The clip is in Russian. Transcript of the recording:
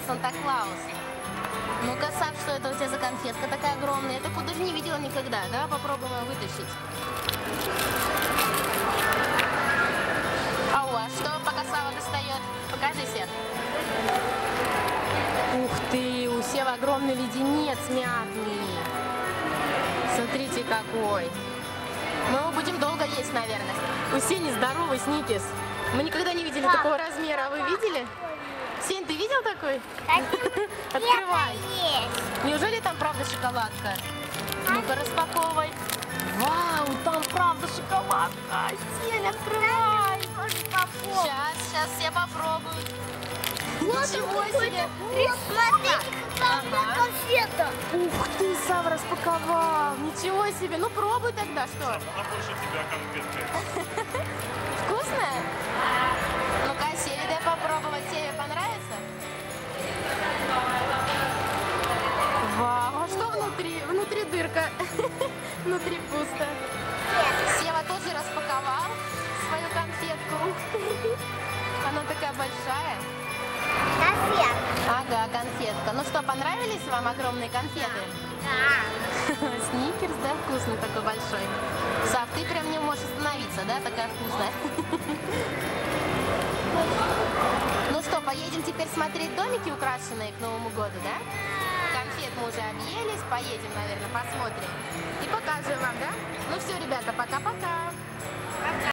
Санта-Клаус. Ну-ка, Сав, что это у тебя за конфетка такая огромная? Я такую даже не видела никогда. Давай попробуем ее вытащить. А у вас что, пока Сава достает? Покажи, Сев. Ух ты, у Сева огромный леденец мятный. Смотрите какой. Мы его будем долго есть, наверное. У Сени здоровый сникерс. Мы никогда не видели такого размера. А вы видели? Сень, ты видел такой? Открывай. Неужели там правда шоколадка? Ну-ка, распаковывай. Вау, там правда шоколадка. Сень, открывай. Сейчас все попробуют. Ничего себе. Смотрите, какая конфета. Ух ты, Сава распаковал. Ничего себе. Ну, пробуй тогда, что? А больше тебя конфетка. Вкусная? Ну-ка, Севе дай попробовать. Севе понравится? Вау, а что внутри? Внутри дырка. Внутри пусто. Сева тоже распаковал свою конфетку. Ух ты. Она такая большая. Конфет. Ага, конфетка. Ну что, понравились вам огромные конфеты? Да. Сникерс, да, вкусный такой большой. Сав, ты прям не можешь остановиться, да, такая вкусная. Ну что, поедем теперь смотреть домики, украшенные к Новому году, да? Конфет мы уже объелись, поедем, наверное, посмотрим. И покажем вам, да? Ну все, ребята, пока-пока.